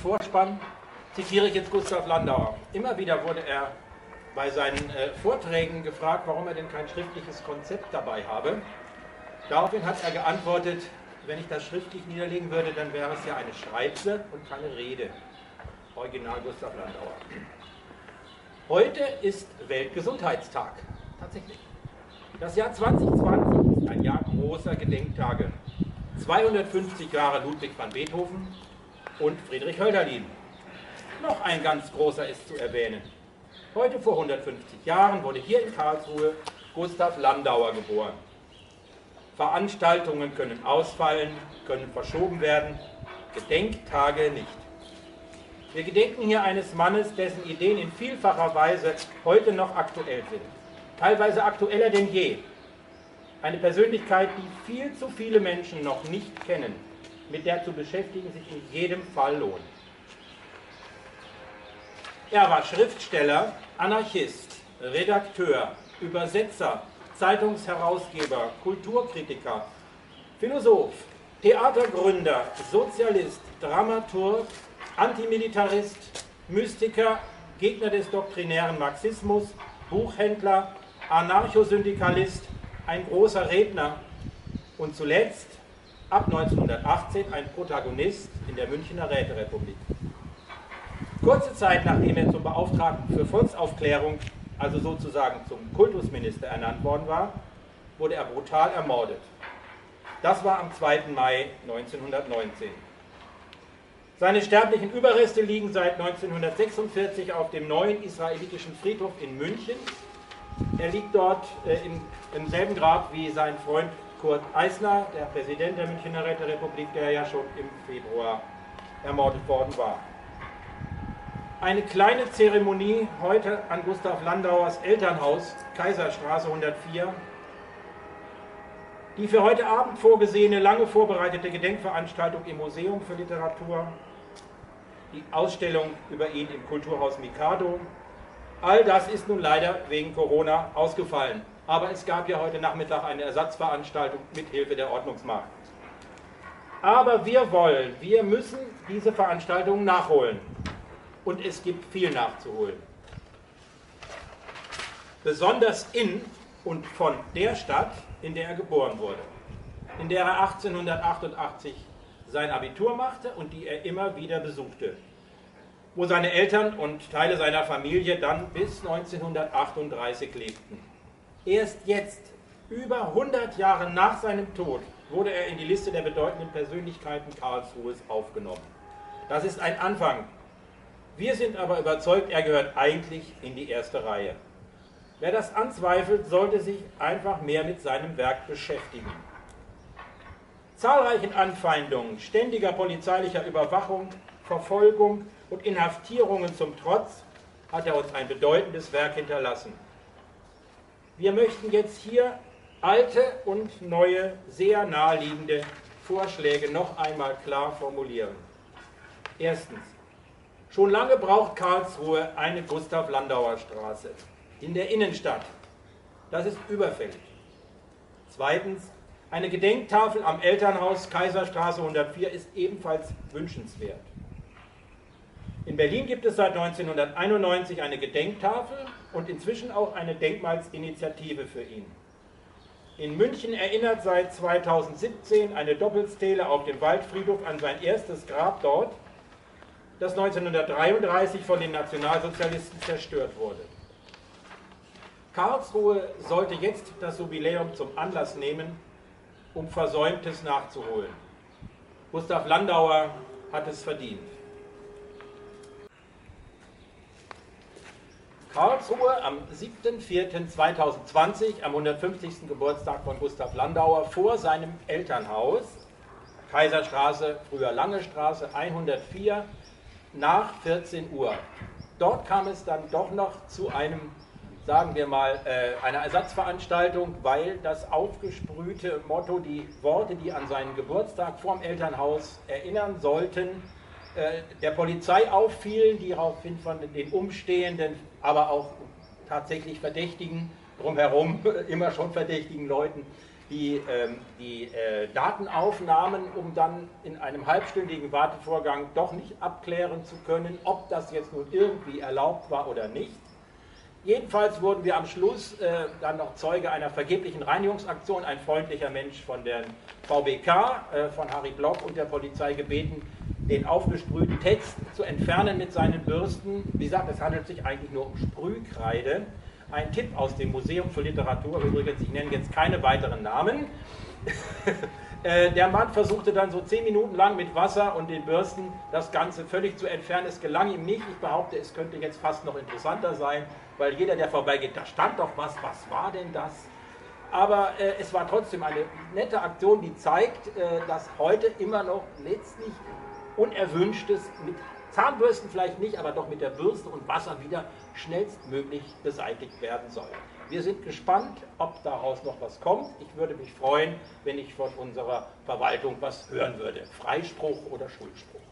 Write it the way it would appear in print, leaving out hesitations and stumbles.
Vorspann zitiere ich jetzt Gustav Landauer. Immer wieder wurde er bei seinen Vorträgen gefragt, warum er denn kein schriftliches Konzept dabei habe. Daraufhin hat er geantwortet, wenn ich das schriftlich niederlegen würde, dann wäre es ja eine Schreibse und keine Rede. Original Gustav Landauer. Heute ist Weltgesundheitstag. Tatsächlich. Das Jahr 2020 ist ein Jahr großer Gedenktage. 250 Jahre Ludwig van Beethoven und Friedrich Hölderlin. Noch ein ganz großer ist zu erwähnen. Heute vor 150 Jahren wurde hier in Karlsruhe Gustav Landauer geboren. Veranstaltungen können ausfallen, können verschoben werden, Gedenktage nicht. Wir gedenken hier eines Mannes, dessen Ideen in vielfacher Weise heute noch aktuell sind. Teilweise aktueller denn je. Eine Persönlichkeit, die viel zu viele Menschen noch nicht kennen, mit der zu beschäftigen sich in jedem Fall lohnt. Er war Schriftsteller, Anarchist, Redakteur, Übersetzer, Zeitungsherausgeber, Kulturkritiker, Philosoph, Theatergründer, Sozialist, Dramaturg, Antimilitarist, Mystiker, Gegner des doktrinären Marxismus, Buchhändler, Anarchosyndikalist, ein großer Redner und zuletzt, ab 1918, ein Protagonist in der Münchner Räterepublik. Kurze Zeit nachdem er zum Beauftragten für Volksaufklärung, also sozusagen zum Kultusminister ernannt worden war, wurde er brutal ermordet. Das war am 2. Mai 1919. Seine sterblichen Überreste liegen seit 1946 auf dem neuen israelitischen Friedhof in München. Er liegt dort im selben Grab wie sein Freund Kurt Eisner, der Präsident der Münchner Räterepublik, der ja schon im Februar ermordet worden war. Eine kleine Zeremonie heute an Gustav Landauers Elternhaus, Kaiserstraße 104. Die für heute Abend vorgesehene, lange vorbereitete Gedenkveranstaltung im Museum für Literatur, die Ausstellung über ihn im Kulturhaus Mikado, all das ist nun leider wegen Corona ausgefallen. Aber es gab ja heute Nachmittag eine Ersatzveranstaltung mit Hilfe der Ordnungsmacht. Aber wir müssen diese Veranstaltung nachholen. Und es gibt viel nachzuholen. Besonders in und von der Stadt, in der er geboren wurde, in der er 1888 sein Abitur machte und die er immer wieder besuchte, wo seine Eltern und Teile seiner Familie dann bis 1938 lebten. Erst jetzt, über 100 Jahre nach seinem Tod, wurde er in die Liste der bedeutenden Persönlichkeiten Karlsruhes aufgenommen. Das ist ein Anfang. Wir sind aber überzeugt, er gehört eigentlich in die erste Reihe. Wer das anzweifelt, sollte sich einfach mehr mit seinem Werk beschäftigen. Zahlreichen Anfeindungen, ständiger polizeilicher Überwachung, Verfolgung und Inhaftierungen zum Trotz hat er uns ein bedeutendes Werk hinterlassen. Wir möchten jetzt hier alte und neue, sehr naheliegende Vorschläge noch einmal klar formulieren. Erstens. Schon lange braucht Karlsruhe eine Gustav-Landauer-Straße in der Innenstadt. Das ist überfällig. Zweitens, eine Gedenktafel am Elternhaus Kaiserstraße 104 ist ebenfalls wünschenswert. In Berlin gibt es seit 1991 eine Gedenktafel und inzwischen auch eine Denkmalsinitiative für ihn. In München erinnert seit 2017 eine Doppelstele auf dem Waldfriedhof an sein erstes Grab dort, das 1933 von den Nationalsozialisten zerstört wurde. Karlsruhe sollte jetzt das Jubiläum zum Anlass nehmen, um Versäumtes nachzuholen. Gustav Landauer hat es verdient. Karlsruhe am 7.4.2020, am 150. Geburtstag von Gustav Landauer, vor seinem Elternhaus, Kaiserstraße, früher Lange Straße, 104, nach 14 Uhr. Dort kam es dann doch noch zu einem, sagen wir mal, einer Ersatzveranstaltung, weil das aufgesprühte Motto, die Worte, die an seinen Geburtstag vorm Elternhaus erinnern sollten, der Polizei auffielen, die daraufhin von den Umstehenden, aber auch tatsächlich Verdächtigen, drumherum immer schon verdächtigen Leuten, die Datenaufnahmen, um dann in einem halbstündigen Wartevorgang doch nicht abklären zu können, ob das jetzt nun irgendwie erlaubt war oder nicht. Jedenfalls wurden wir am Schluss dann noch Zeuge einer vergeblichen Reinigungsaktion. Ein freundlicher Mensch von der VBK, von Harry Block und der Polizei gebeten, den aufgesprühten Text zu entfernen mit seinen Bürsten. Wie gesagt, es handelt sich eigentlich nur um Sprühkreide. Ein Tipp aus dem Museum für Literatur, übrigens, ich nenne jetzt keine weiteren Namen. Der Mann versuchte dann so 10 Minuten lang mit Wasser und den Bürsten das Ganze völlig zu entfernen. Es gelang ihm nicht. Ich behaupte, es könnte jetzt fast noch interessanter sein, weil jeder, der vorbeigeht, da stand doch was war denn das? Aber es war trotzdem eine nette Aktion, die zeigt, dass heute immer noch letztlich Unerwünschtes mit Zahnbürsten vielleicht nicht, aber doch mit der Bürste und Wasser wieder schnellstmöglich beseitigt werden soll. Wir sind gespannt, ob daraus noch was kommt. Ich würde mich freuen, wenn ich von unserer Verwaltung was hören würde. Freispruch oder Schuldspruch.